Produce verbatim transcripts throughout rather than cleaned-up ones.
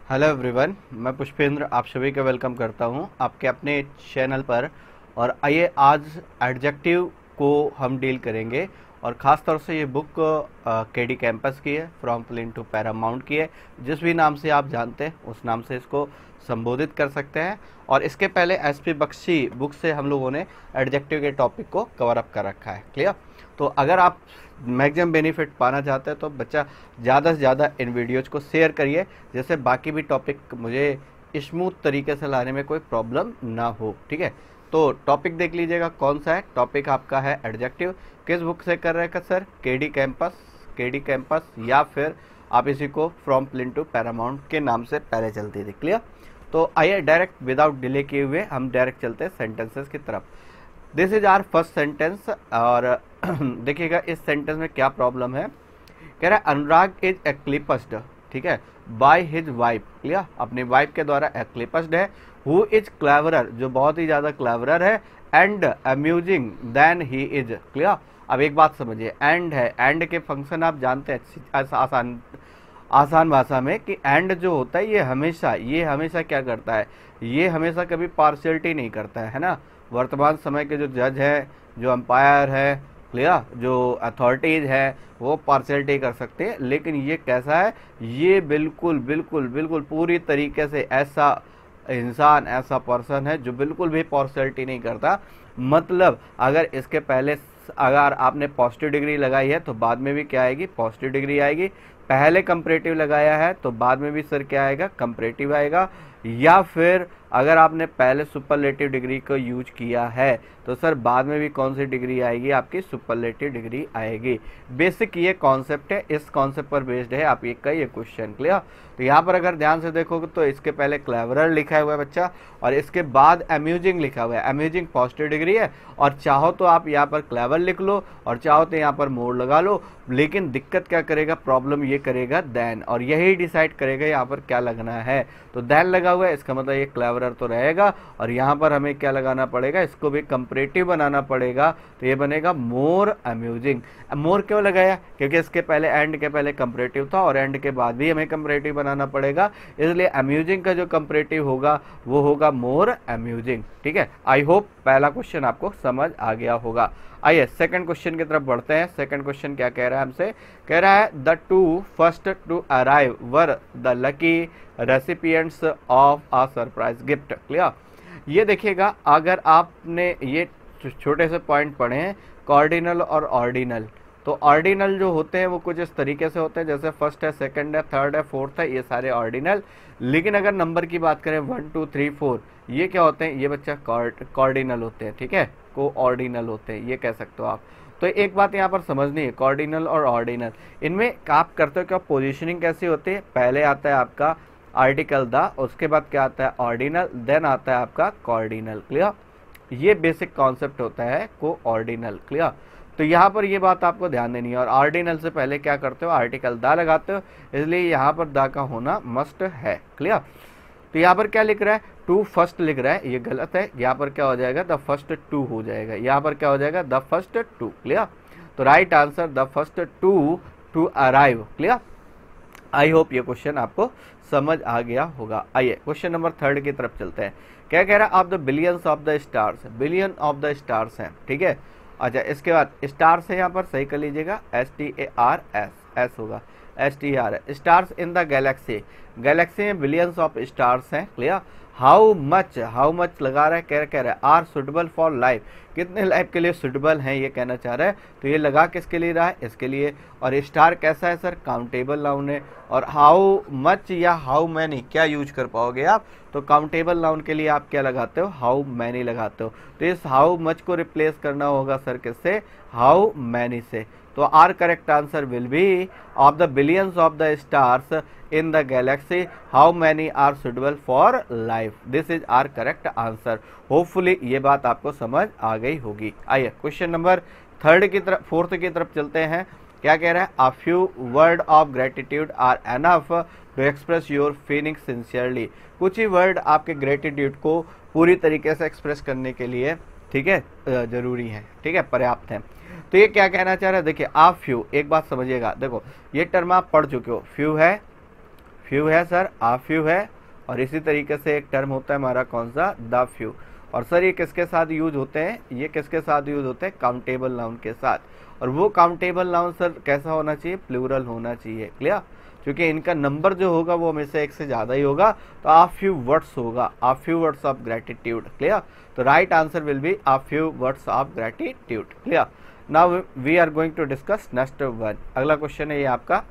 Hello everyone, मैं पुष्पेंद्र आप सभी का वेलकम करता हूं आपके अपने चैनल पर। और आइए आज एडजेक्टिव को हम डील करेंगे और ख़ास तौर से ये बुक केडी कैंपस की है, फ्रॉम प्लेन टू पैरामाउंट की है। जिस भी नाम से आप जानते हैं उस नाम से इसको संबोधित कर सकते हैं। और इसके पहले एस पी बख्शी बुक से हम लोगों ने एडजेक्टिव के टॉपिक को कवर अप कर रखा है। क्लियर? तो अगर आप मैक्सिमम बेनिफिट पाना चाहते हैं तो बच्चा ज़्यादा से ज़्यादा इन वीडियोज़ को शेयर करिए, जैसे बाकी भी टॉपिक मुझे स्मूथ तरीके से लाने में कोई प्रॉब्लम ना हो। ठीक है, तो टॉपिक देख लीजिएगा कौन सा है। टॉपिक आपका है एडजेक्टिव। किस बुक से कर रहे हैं sir? KD campus. KD campus या फिर आप इसी को फ्रॉम प्लेन टू पैरामाउंट के नाम से पहले चलती थी। क्लियर? तो आइए डायरेक्ट विदाउट डिले किए हुए हम डायरेक्ट चलते हैं सेंटेंसेस की तरफ। This is our first sentence. और देखिएगा इस सेंटेंस में क्या प्रॉब्लम है। कह रहा है अनुराग इज एक्लिपस्ड, ठीक है, बाय हिज वाइफ। क्लियर? अपनी वाइफ के द्वारा एक्लिपस्ड है। हु इज क्लेवरर, जो बहुत ही ज़्यादा क्लेवरर है, and amusing than he is. Clear? अब एक बात समझिए, एंड है, एंड के फंक्शन आप जानते हैं आसान आसान भाषा में कि एंड जो होता है ये हमेशा ये हमेशा क्या करता है, ये हमेशा कभी पार्शियलिटी नहीं करता है, है ना। वर्तमान समय के जो जज है, जो अंपायर है, क्लियर, जो अथॉरिटीज है, वो पार्शियलिटी कर सकते हैं, लेकिन ये कैसा है, ये बिल्कुल बिल्कुल बिल्कुल पूरी तरीके से ऐसा इंसान, ऐसा पर्सन है जो बिल्कुल भी पार्शियलिटी नहीं करता। मतलब अगर इसके पहले अगर आपने पॉजिटिव डिग्री लगाई है तो बाद में भी क्या आएगी, पॉजिटिव डिग्री आएगी। पहले कंपैरेटिव लगाया है तो बाद में भी सर क्या आएगा, कंपैरेटिव आएगा। या फिर अगर आपने पहले सुपरलेटिव डिग्री को यूज किया है तो सर बाद में भी कौन सी डिग्री आएगी, आपकी सुपरलेटिव डिग्री आएगी। बेसिक ये कॉन्सेप्ट है, इस कॉन्सेप्ट पर बेस्ड है आप एक का ये क्वेश्चन। क्लियर? तो यहाँ पर अगर ध्यान से देखोगे तो इसके पहले क्लेवरर लिखा हुआ है बच्चा, और इसके बाद अम्यूजिंग लिखा हुआ है। अम्यूजिंग पॉजिटिव डिग्री है, और चाहो तो आप यहाँ पर क्लेवर लिख लो और चाहो तो यहाँ पर मोर लगा लो, लेकिन दिक्कत क्या करेगा, प्रॉब्लम ये करेगा देन, और यही डिसाइड करेगा यहाँ पर क्या लगना है। तो देन लगा हुआ है, इसका मतलब ये क्लेवरर तो रहेगा, और यहाँ पर हमें क्या लगाना पड़ेगा, इसको भी कंपैरेटिव बनाना पड़ेगा। तो ये बनेगा मोर अम्यूजिंग। मोर क्यों लगाया? क्योंकि इसके पहले एंड के पहले कंपैरेटिव था और एंड के बाद भी हमें कंपैरेटिव बनाना पड़ेगा, इसलिए अम्यूजिंग का जो कंपैरेटिव होगा वो होगा मोर अम्यूजिंग। ठीक है, आई होप पहला क्वेश्चन आपको समझ आ गया होगा। आइए सेकंड क्वेश्चन की तरफ बढ़ते हैं। सेकंड क्वेश्चन क्या कह रहा है हमसे? कह रहा है the two first to arrive were the lucky recipients of a surprise gift. Clear? ये देखिएगा, अगर आपने ये छोटे से पॉइंट पढ़े हैं, कॉर्डिनल और ऑर्डिनल, तो ऑर्डिनल जो होते हैं वो कुछ इस तरीके से होते हैं, जैसे फर्स्ट है, सेकंड है, थर्ड है, फोर्थ है, ये सारे ऑर्डिनल। लेकिन अगर नंबर की बात करें वन टू थ्री फोर, ये क्या होते हैं, ये बच्चा कॉर्डिनल होते हैं। ठीक है, को ऑर्डिनल होते हैं, ये कह सकते हो आप। तो एक बात यहाँ पर समझनी है, कॉर्डिनल और ऑर्डिनल, इनमें आप करते हो क्या, पोजीशनिंग कैसी होती है, पहले आता है आपका आर्टिकल द, उसके बाद क्या आता है ऑर्डिनल, देन आता है आपका कॉर्डिनल। क्लियर? ये बेसिक कॉन्सेप्ट होता है को ऑर्डिनल। क्लियर? तो यहाँ पर ये बात आपको ध्यान देनी है, और ऑर्डिनल से पहले क्या करते हो, आर्टिकल द लगाते हो, इसलिए यहाँ पर द का होना मस्ट है। क्लियर? तो यहाँ पर क्या लिख रहा है, टू फर्स्ट लिख रहा है, ये गलत है। यहाँ पर क्या हो जाएगा, द फर्स्ट टू हो जाएगा। यहाँ पर क्या हो जाएगा, द फर्स्ट टू। क्लियर? तो right answer the first two to arrive. Clear? I hope ये क्वेश्चन आपको समझ आ गया होगा। आइए क्वेश्चन नंबर थर्ड की तरफ चलते हैं। क्या कह रहा है, of the billions of the stars, billion of the stars हैं। ठीक है, अच्छा इसके बाद स्टार्स है, यहाँ पर सही कर लीजिएगा, S T A R S, S होगा, एस टी आर है। Stars in the galaxy, galaxy में बिलियंस ऑफ स्टार्स हैं। Clear? How much, how much लगा रहा है, कह कह रहा है आर सुटेबल फॉर लाइफ, कितने लाइफ के लिए सुटेबल हैं, ये कहना चाह रहा है। तो ये लगा किसके लिए रहा है, इसके लिए। और स्टार कैसा है सर, काउंटेबल नाउन है। और हाउ मच या हाउ मैनी क्या यूज कर पाओगे आप, तो काउंटेबल नाउन के लिए आप क्या लगाते हो, हाउ मैनी लगाते हो। तो इस हाउ मच को रिप्लेस करना होगा सर किससे, हाउ मैनी से। तो our correct answer will be of the billions of the stars in the galaxy how many are suitable for life. This is our correct answer. Hopefully ये बात आपको समझ आ गई होगी। आइए क्वेश्चन नंबर थर्ड की तरफ फोर्थ की तरफ चलते हैं। क्या कह रहा है, a few word of gratitude are enough to express your feeling sincerely. कुछ ही वर्ड आपके ग्रेटिट्यूड को पूरी तरीके से एक्सप्रेस करने के लिए, ठीक है, जरूरी है, ठीक है, पर्याप्त है। तो ये क्या कहना चाह रहा है, देखिए आप फ्यू, एक बात समझिएगा, देखो ये टर्म आप पढ़ चुके हो, फ्यू है, फ्यू है सर, आ फ्यू है, और इसी तरीके से एक टर्म होता है हमारा कौन सा, द फ्यू। और सर ये किसके साथ यूज होते हैं, ये किसके साथ यूज होते हैं, काउंटेबल नाउन के साथ। और वो काउंटेबल नाउन सर कैसा होना चाहिए, प्लूरल होना चाहिए, क्लियर, क्योंकि इनका नंबर जो होगा वो हमेशा एक से ज़्यादा ही होगा, तो आ फ्यू वर्ड्स होगा, a few words of gratitude, clear. तो right answer will be a few words of gratitude, clear. Now we are going to discuss next one. अगला क्वेश्चन है ये आपका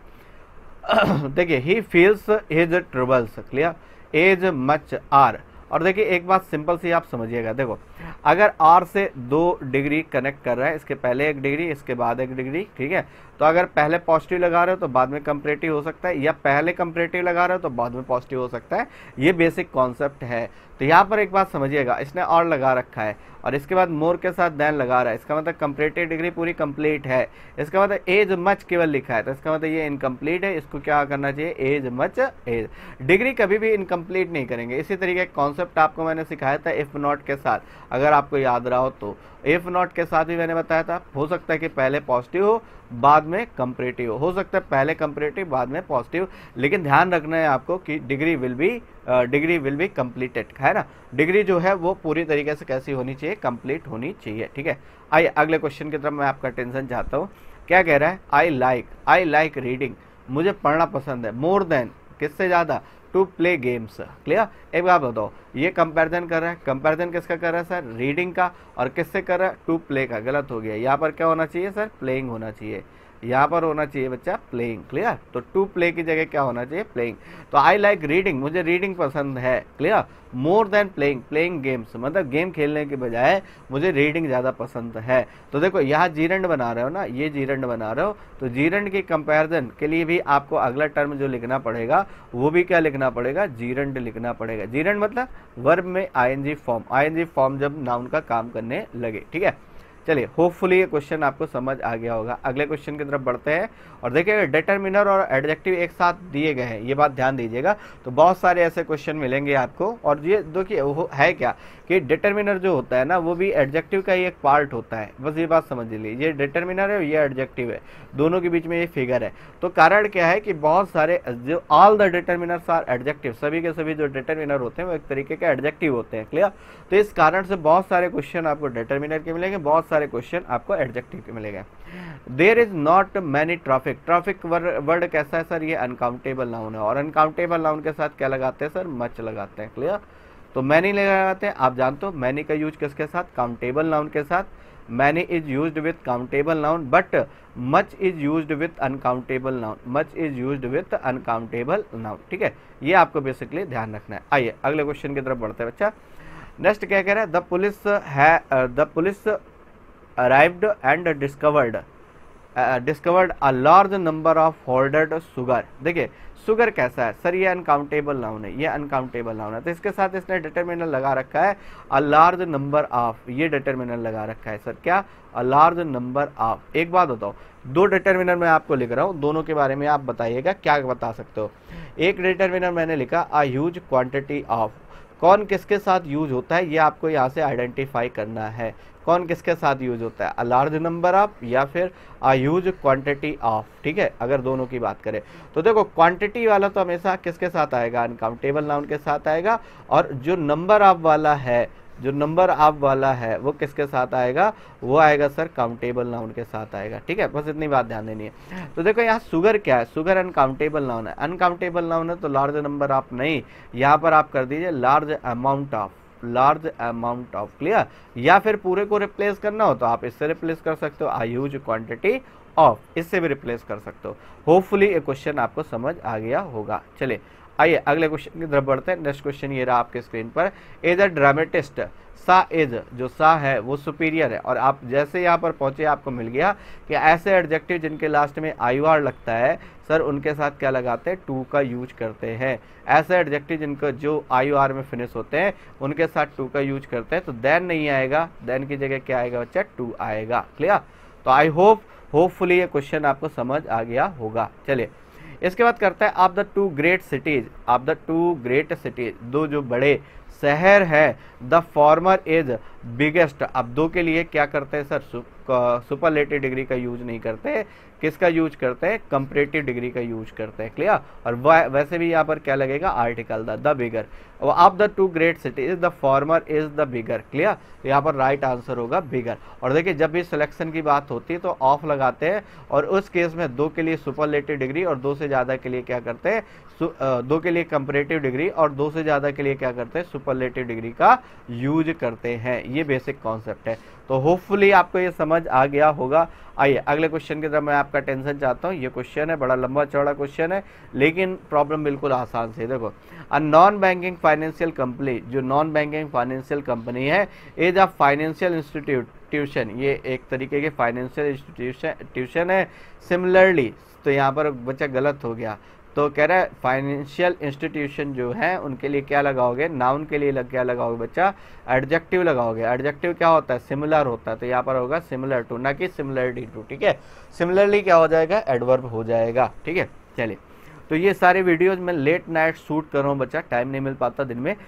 देखिए, he feels his troubles, clear, as much are. और देखिए एक बात सिंपल सी आप समझिएगा, देखो अगर आर से दो डिग्री कनेक्ट कर रहा है, इसके पहले एक डिग्री इसके बाद एक डिग्री, ठीक है, तो अगर पहले पॉजिटिव लगा रहे हो तो बाद में कंपैरेटिव हो सकता है, या पहले कंपैरेटिव लगा रहे हो तो बाद में पॉजिटिव हो सकता है। ये बेसिक कॉन्सेप्ट है। तो यहाँ पर एक बात समझिएगा, इसने और लगा रखा है और इसके बाद मोर के साथ देन लगा रहा है, इसका मतलब कंपैरेटिव डिग्री पूरी कंप्लीट है। इसका मतलब एज मच केवल लिखा है, तो इसका मतलब ये इनकम्प्लीट है, इसको क्या करना चाहिए, एज मच एज। डिग्री कभी भी इनकम्प्लीट नहीं करेंगे। इसी तरीके का कॉन्सेप्ट आपको मैंने सिखाया था इफ नॉट के साथ, अगर आपको याद रहा हो तो। इफ नॉट के साथ भी मैंने बताया था, हो सकता है कि पहले पॉजिटिव हो बाद में कंपैरेटिव हो, हो सकता है पहले कंपैरेटिव बाद में पॉजिटिव, लेकिन ध्यान रखना है आपको कि degree will be degree will be completed, है ना। डिग्री जो है वो पूरी तरीके से कैसी होनी चाहिए, कंप्लीट होनी चाहिए, ठीक है। आइए अगले क्वेश्चन की तरफ मैं आपका अटेंशन चाहता हूँ। क्या कह रहा है, I like I like reading, मुझे पढ़ना पसंद है, मोर देन किससे ज़्यादा, टू प्ले गेम्स, क्लियर। एक बात बताओ, ये कंपैरिजन कर रहा है, कंपैरिजन किसका कर रहा है सर, रीडिंग का, और किससे कर रहा है, टू प्ले का। गलत हो गया, यहाँ पर क्या होना चाहिए सर, प्लेइंग होना चाहिए, यहाँ पर होना चाहिए बच्चा प्लेइंग, क्लियर। तो टू प्ले की जगह क्या होना चाहिए, प्लेइंग। तो आई लाइक रीडिंग, मुझे रीडिंग पसंद है, clear, more than playing, playing games मतलब गेम खेलने के बजाय मुझे रीडिंग ज़्यादा पसंद है। तो देखो यहाँ जीरंड बना रहे हो ना, ये जीरंड बना रहे हो, तो जीरंड की कंपैरिजन के लिए भी आपको अगला टर्म जो लिखना पड़ेगा वो भी क्या लिखना पड़ेगा, जीरंड लिखना पड़ेगा। जीरंड मतलब वर्ब में आईएनजी फॉर्म, आईएनजी फॉर्म जब नाउन का काम करने लगे, ठीक है। चलिए होपफुली ये क्वेश्चन आपको समझ आ गया होगा। अगले क्वेश्चन की तरफ बढ़ते हैं और देखिए डिटरमिनर और एडजेक्टिव एक साथ दिए गए हैं, ये बात ध्यान दीजिएगा। तो बहुत सारे ऐसे क्वेश्चन मिलेंगे आपको, और ये देखिए वो है क्या कि डिटरमिनर जो होता है ना वो भी एडजेक्टिव का ही एक पार्ट होता है, बस ये बात समझ लीजिए। ये डिटरमिनर है, ये एडजेक्टिव है, दोनों के बीच में ये फिगर है। तो कारण क्या है कि बहुत सारे जो all the determiners are adjective, सभी के सभी जो डिटरमिनर होते हैं वो एक तरीके के एडजेक्टिव होते हैं, क्लियर। तो इस कारण से बहुत सारे क्वेश्चन आपको डिटरमिनर के मिलेंगे, बहुत सारे क्वेश्चन आपको एडजेक्टिव के मिलेंगे। There is not many traffic, traffic word कैसा है सर, ये अनकाउंटेबल नाउन है, और अनकाउंटेबल नाउन के साथ क्या लगाते हैं सर, मच लगाते हैं, क्लियर। तो मैनी लगाते हैं, आप जानते हो मैनी का यूज किसके साथ, काउंटेबल नाउन के साथ। Many is used with countable noun but much is used with uncountable noun, much is used with uncountable noun, ठीक है। ये आपको बेसिकली ध्यान रखना है। आइए अगले क्वेश्चन की तरफ बढ़ते हैं बच्चा। नेक्स्ट क्या कह रहा है, द पुलिस है the police arrived and discovered uh, discovered a large number of hoarded sugar। देखिए सुगर कैसा है सर, ये अनकाउंटेबल नाउन है, ये अनकाउंटेबल नाउन है, तो इसके साथ इसने डिटरमिनर लगा रखा है अ लार्ज नंबर ऑफ, ये डिटरमिनर लगा रखा है सर क्या, अ लार्ज नंबर ऑफ। एक बात बताओ, दो डिटरमिनर मैं आपको लिख रहा हूँ, दोनों के बारे में आप बताइएगा क्या बता सकते हो। एक डिटरमिनर मैंने लिखा अ ह्यूज क्वांटिटी ऑफ, कौन किसके साथ यूज होता है ये आपको यहाँ से आइडेंटिफाई करना है, कौन किसके साथ यूज होता है, अ लार्ज नंबर ऑफ या फिर अ ह्यूज क्वांटिटी ऑफ, ठीक है। अगर दोनों की बात करें तो देखो क्वांटिटी वाला तो हमेशा किसके साथ आएगा, अनकाउंटेबल नाउन के साथ आएगा, और जो नंबर ऑफ वाला है, जो नंबर ऑफ वाला है वो किसके साथ आएगा, वो आएगा सर काउंटेबल नाउन के साथ आएगा, ठीक है। बस इतनी बात ध्यान देनी है। तो देखो यहाँ सुगर क्या है, सुगर अनकाउंटेबल नाउन है, अनकाउंटेबल नाउन है तो लार्ज नंबर ऑफ नहीं, यहाँ पर आप कर दीजिए large amount of, large amount of, clear. या फिर पूरे को रिप्लेस करना हो तो आप इससे रिप्लेस कर सकते हो, आई ह्यूज क्वांटिटी ऑफ, इससे भी रिप्लेस कर सकते हो। होपफुली ये क्वेश्चन आपको समझ आ गया होगा। चलिए आइए अगले क्वेश्चन की तरफ बढ़ते हैं। नेक्स्ट क्वेश्चन ये रहा आपके स्क्रीन पर, as a dramatist Shaw is, जो सा है वो सुपीरियर है, और आप जैसे यहाँ पर पहुंचे आपको मिल गया कि ऐसे एडजेक्टिव जिनके लास्ट में आई आर लगता है सर उनके साथ क्या लगाते हैं, टू का यूज करते हैं। ऐसे एडजेक्टिव जिनको जो आई आर में फिनिश होते हैं उनके साथ टू का यूज करते हैं, तो देन नहीं आएगा, देन की जगह क्या आएगा बच्चा, टू आएगा, क्लियर। तो आई होप होपफुली ये क्वेश्चन आपको समझ आ गया होगा। चलिए इसके बाद करता है, of the two great cities, of the two great cities, दो जो बड़े शहर है, द फॉर्मर इज बिगेस्ट। अब दो के लिए क्या करते हैं सर, सुपरलेटिव डिग्री का यूज नहीं करते, किसका यूज करते हैं, कंपैरेटिव डिग्री का यूज करते हैं, क्लियर। और वैसे भी यहाँ पर क्या लगेगा, article the the bigger. Of the two great cities the former is the bigger, clear. यहाँ पर राइट आंसर होगा बिगर। और देखिए जब भी सिलेक्शन की बात होती है तो ऑफ लगाते हैं, और उस केस में दो के लिए सुपरलेटिव डिग्री और दो से ज़्यादा के लिए क्या करते हैं, दो के लिए कंपैरेटिव डिग्री और दो से ज़्यादा के लिए क्या करते हैं, सुपरलेटिव डिग्री का यूज करते हैं। ये बेसिक कॉन्सेप्ट है। तो होपफुली आपको ये समझ आ गया होगा। आइए अगले क्वेश्चन की तरफ मैं आपका टेंशन चाहता हूँ। ये क्वेश्चन है बड़ा लंबा चौड़ा क्वेश्चन है, लेकिन प्रॉब्लम बिल्कुल आसान से। देखो, a non banking financial company, जो नॉन बैंकिंग फाइनेंशियल कंपनी है, is a financial institution, ये एक तरीके के फाइनेंशियल इंस्टीट्यूशन ट्यूशन है। सिमिलरली, तो यहाँ पर बच्चा गलत हो गया, तो कह रहा है फाइनेंशियल इंस्टीट्यूशन जो है उनके लिए क्या लगाओगे, नाउन के लिए लग क्या लगाओगे बच्चा, एडजेक्टिव लगाओगे। एडजेक्टिव क्या होता है, सिमिलर होता है, तो यहाँ पर होगा सिमिलर टू, ना कि सिमिलरिटी टू, ठीक है। सिमिलरली क्या हो जाएगा, एडवर्ब हो जाएगा, ठीक है। चलिए, तो ये सारे वीडियोज में लेट नाइट शूट कर रहा हूँ बच्चा, टाइम नहीं मिल पाता दिन में,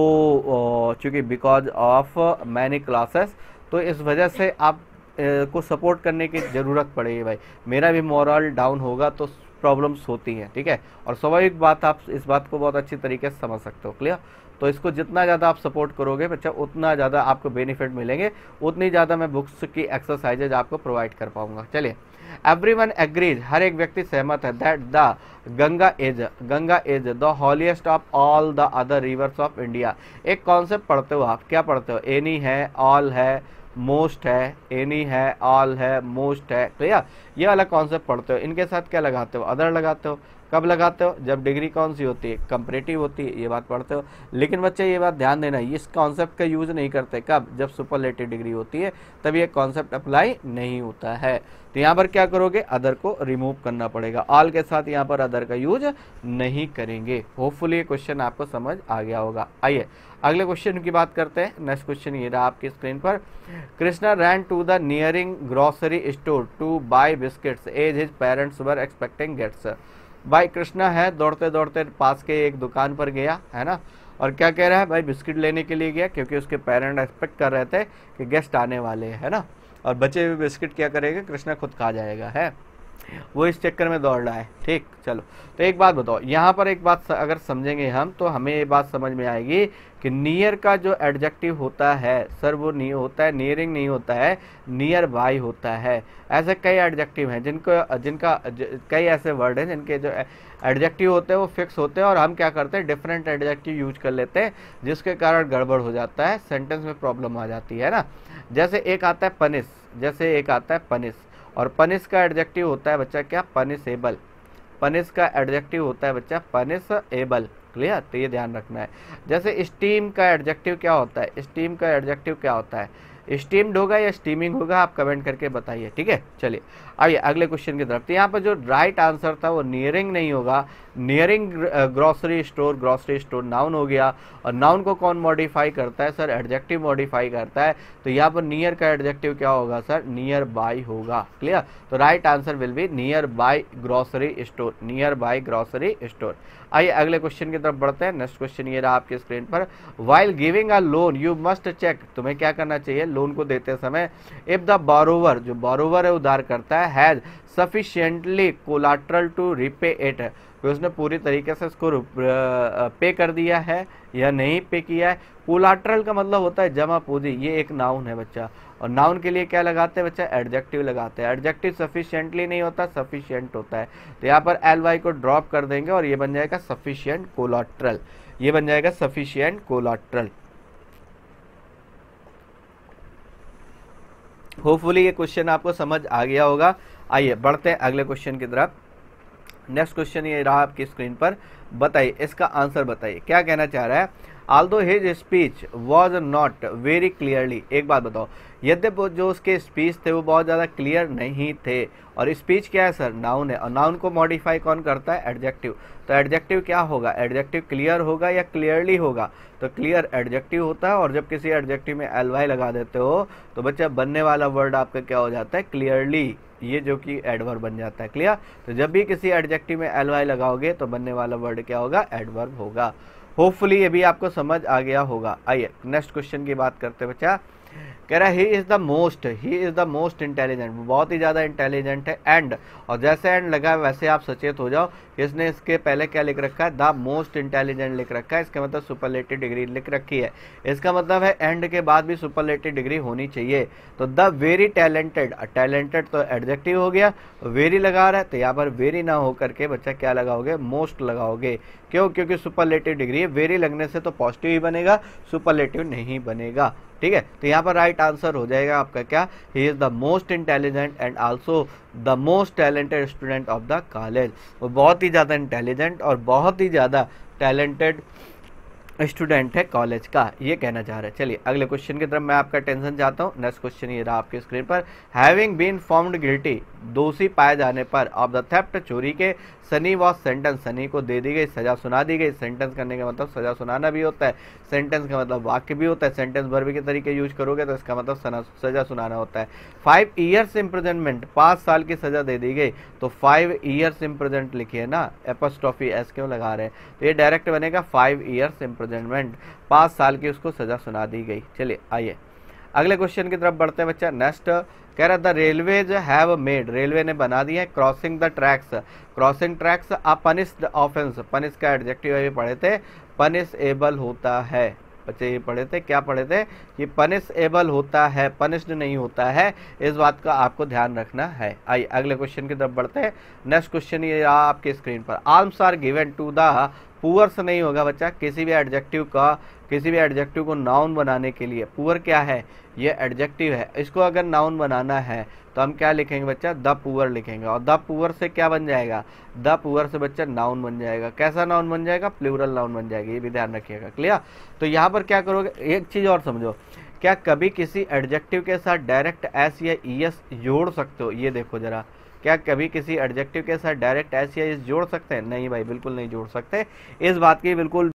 तो चूँकि बिकॉज ऑफ मैनी क्लासेस, तो इस वजह से आप ए, को सपोर्ट करने की ज़रूरत पड़ेगी भाई। मेरा भी मोरल डाउन होगा तो प्रॉब्लम्स होती हैं, ठीक है। और स्वाभाविक बात, आप इस बात को बहुत अच्छी तरीके से समझ सकते हो, क्लियर। तो इसको जितना ज़्यादा आप सपोर्ट करोगे बच्चा, उतना ज़्यादा आपको बेनिफिट मिलेंगे, उतनी ज़्यादा मैं बुक्स की एक्सरसाइजेज आपको प्रोवाइड कर पाऊंगा। चलिए, एवरीवन एग्रीज, हर एक व्यक्ति सहमत है, that the Ganga is Ganga is the holiest of all the other rivers of India. एक कॉन्सेप्ट पढ़ते हो आप, क्या पढ़ते हो, एनी है, ऑल है, मोस्ट है, एनी है, ऑल है, मोस्ट है, क्लियर। ये वाला कॉन्सेप्ट पढ़ते हो, इनके साथ क्या लगाते हो, अदर लगाते हो। कब लगाते हो, जब डिग्री कौन सी होती है, कंपैरेटिव होती है, ये बात पढ़ते हो। लेकिन बच्चे ये बात ध्यान देना, इस कॉन्सेप्ट का यूज़ नहीं करते, कब, जब सुपरलेटिव डिग्री होती है, तब ये कॉन्सेप्ट अप्लाई नहीं होता है। तो यहाँ पर क्या करोगे, अदर को रिमूव करना पड़ेगा, ऑल के साथ यहाँ पर अदर का यूज नहीं करेंगे। होपफुली ये क्वेश्चन आपको समझ आ गया होगा। आइए अगले क्वेश्चन की बात करते हैं। नेक्स्ट क्वेश्चन ये रहा आपकी स्क्रीन पर। Krishna ran to the nearing grocery store to buy biscuits as his parents were expecting guests. भाई कृष्णा है, दौड़ते दौड़ते पास के एक दुकान पर गया, है ना, और क्या कह रहा है भाई, बिस्किट लेने के लिए गया, क्योंकि उसके पेरेंट एक्सपेक्ट कर रहे थे कि गेस्ट आने वाले हैं, है ना। और बचे हुए बिस्किट क्या करेगा, कृष्णा खुद खा जाएगा, है, वो इस चक्कर में दौड़ रहा है, ठीक। चलो, तो एक बात बताओ, यहाँ पर एक बात अगर समझेंगे हम, तो हमें ये बात समझ में आएगी कि नियर का जो एडजेक्टिव होता है सर, वो नहीं होता है, नियरिंग नहीं होता है, नियर बाय होता है। ऐसे कई एडजेक्टिव हैं जिनको जिनका ज, कई ऐसे वर्ड हैं जिनके जो एडजेक्टिव होते हैं वो फिक्स होते हैं, और हम क्या करते हैं, डिफरेंट एडजेक्टिव यूज कर लेते हैं, जिसके कारण गड़बड़ हो जाता है, सेंटेंस में प्रॉब्लम आ जाती है ना। जैसे एक आता है पनिश, जैसे एक आता है पनिश, और पनिश का एडजेक्टिव होता है बच्चा क्या, पनिशेबल। पनिश का एडजेक्टिव होता है बच्चा पनिशेबल, क्लियर। तो ये ध्यान रखना है। जैसे स्टीम का एडजेक्टिव क्या होता है, स्टीम का एडजेक्टिव क्या होता है, स्टीम्ड होगा या स्टीमिंग होगा, आप कमेंट करके बताइए, ठीक है। चलिए आइए अगले क्वेश्चन की तरफ। तो यहाँ पर जो राइट आंसर था वो नियरिंग नहीं होगा, nearing grocery store, grocery store noun हो गया, और नाउन को कौन मॉडिफाई करता है सर, एडजेक्टिव मॉडिफाई करता है। तो यहाँ पर नियर का एडजेक्टिव क्या होगा सर, नियर बाय होगा, क्लियर। तो right answer will be nearby grocery store, nearby grocery store. आइए अगले क्वेश्चन की तरफ बढ़ते हैं। नेक्स्ट क्वेश्चन ये रहा आपके स्क्रीन पर। While giving a loan you must check, तुम्हें क्या करना चाहिए, लोन को देते समय, इफ द बोरोवर, जो बोरोवर है उधार करता है, has sufficiently collateral to repay it, कि उसने पूरी तरीके से इसको पे कर दिया है या नहीं पे किया है। कोलाट्रल का मतलब होता है जमा पूंजी, ये एक नाउन है बच्चा, और नाउन के लिए क्या लगाते हैं बच्चा, एडजेक्टिव लगाते हैं। एडजेक्टिव सफिशिएंटली नहीं होता, सफिशिएंट होता है। तो यहाँ पर एल वाई को ड्रॉप कर देंगे और ये बन जाएगा सफिशिएंट कोलाट्रल, ये बन जाएगा सफिशिएंट कोलाट्रल। होपफुली ये क्वेश्चन आपको समझ आ गया होगा। आइए बढ़ते हैं अगले क्वेश्चन की तरफ। नेक्स्ट क्वेश्चन ये रहा आपकी स्क्रीन पर। बताइए इसका आंसर, बताइए क्या कहना चाह रहा है। Although his speech was not very clearly, एक बात बताओ, यद्यपि जो उसके स्पीच थे वो बहुत ज़्यादा क्लियर नहीं थे, और स्पीच क्या है सर, नाउन है, और नाउन को मॉडिफाई कौन करता है, एडजेक्टिव। तो एडजेक्टिव क्या होगा, एडजेक्टिव क्लियर होगा या क्लियरली होगा, तो क्लियर एडजेक्टिव होता है। और जब किसी एडजेक्टिव में एल वाई लगा देते हो तो बच्चा बनने वाला वर्ड आपका क्या हो जाता है, क्लियरली, ये जो कि एडवर्ब बन जाता है। क्लियर? तो जब भी किसी एडजेक्टिव में एल वाई लगाओगे तो बनने वाला वर्ड क्या होगा? एडवर्ब होगा। होपफुली ये भी आपको समझ आ गया होगा। आइए नेक्स्ट क्वेश्चन की बात करते हैं बच्चा। कह रहा है he is the most, he is the most intelligent, बहुत ही ज्यादा इंटेलिजेंट है। एंड, और जैसे एंड लगा है वैसे आप सचेत हो जाओ, इसने इसके पहले क्या लिख रखा है? द मोस्ट इंटेलिजेंट लिख रखा है, इसका मतलब सुपरलेटिव डिग्री लिख रखी है। इसका मतलब है एंड के बाद भी सुपरलेटिव डिग्री होनी चाहिए। तो द वेरी टैलेंटेड, टैलेंटेड तो एडजेक्टिव हो गया, वेरी लगा रहा है तो यहाँ पर वेरी ना हो करके बच्चा क्या लगाओगे? मोस्ट लगाओगे। क्यों? क्योंकि सुपरलेटिव डिग्री है, वेरी लगने से तो पॉजिटिव ही बनेगा, सुपरलेटिव नहीं बनेगा। ठीक है, तो यहाँ पर राइट आंसर हो जाएगा आपका क्या? He is the most intelligent and also the most talented student of the college. वो बहुत ही ज़्यादा इंटेलिजेंट और बहुत ही ज़्यादा टैलेंटेड स्टूडेंट है कॉलेज का, ये कहना चाह रहे हैं। चलिए अगले क्वेश्चन की तरफ मैं आपका टेंशन चाहता हूँ। नेक्स्ट क्वेश्चन ये रहा आपके स्क्रीन पर। हैविंग बीन फाउंड गिल्टी, दोषी पाए जाने पर, ऑफ द थेफ्ट, चोरी के, सनी वॉज सेंटेंस, सनी को दे दी गई, सजा सुना दी गई। सेंटेंस करने का मतलब सजा सुनाना भी होता है, सेंटेंस का मतलब वाक्य भी होता है। सेंटेंस वर्ब के तरीके यूज करोगे तो इसका मतलब सजा सुनाना होता है। फाइव ईयर्स इम्प्रिजनमेंट, पाँच साल की सजा दे दी गई, तो फाइव ईयर्स इम्प्रिजनमेंट लिखिए ना, एपोस्ट्रोफी एस क्यों लगा रहे हैं? तो ये डायरेक्ट बनेगा फाइव ईयर्स इम्प्रिजनमेंट, पाँच साल की उसको सजा सुना दी गई। चलिए आइए अगले क्वेश्चन की तरफ बढ़ते हैं बच्चा। नेक्स्ट कह रहा the railways have made, railway ने बना दिया है, crossing the tracks, crossing tracks a punished offence, punish का एडजेक्टिव है, पढ़े थे पनिशेबल होता है। बच्चे ये पढ़े थे, क्या पढ़े थे? कि पनिशेबल होता है, पनिश्ड नहीं होता है, इस बात का आपको ध्यान रखना है। आइए अगले क्वेश्चन की तरफ बढ़ते हैं। नेक्स्ट क्वेश्चन ये रहा आपके स्क्रीन पर। Arms are given to the poor से नहीं होगा बच्चा, किसी भी एडजेक्टिव का, किसी भी एडजेक्टिव को नाउन बनाने के लिए, पुअर क्या है? ये एडजेक्टिव है, इसको अगर नाउन बनाना है तो हम क्या लिखेंगे बच्चा? द पुअर लिखेंगे। और द पुअर से क्या बन जाएगा? द पुअर से बच्चा नाउन बन जाएगा। कैसा नाउन बन जाएगा? प्लूरल नाउन बन जाएगा, ये भी ध्यान रखिएगा। क्लियर? तो यहाँ पर क्या करोगे? एक चीज और समझो, क्या कभी किसी एडजेक्टिव के साथ डायरेक्ट एस या ई एस जोड़ सकते हो? ये देखो जरा, क्या कभी किसी एडजेक्टिव के साथ डायरेक्ट एस या एस जोड़ सकते हैं? नहीं भाई, बिल्कुल नहीं जोड़ सकते। इस बात की बिल्कुल